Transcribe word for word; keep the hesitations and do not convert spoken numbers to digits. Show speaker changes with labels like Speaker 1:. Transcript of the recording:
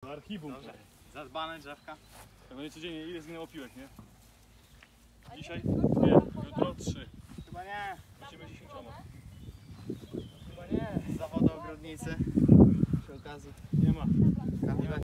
Speaker 1: archibum.
Speaker 2: Dobrze. Zadbane drzewka.
Speaker 1: Tak będzie codziennie, ile zginęło piłek, nie? Dzisiaj? Nie, jutro trzy.
Speaker 2: Chyba nie.
Speaker 1: Lecimy dziesięcioma.
Speaker 2: Chyba nie. Zawodu ogrodnicy. Przy okazji.
Speaker 1: Nie ma.
Speaker 2: Kamila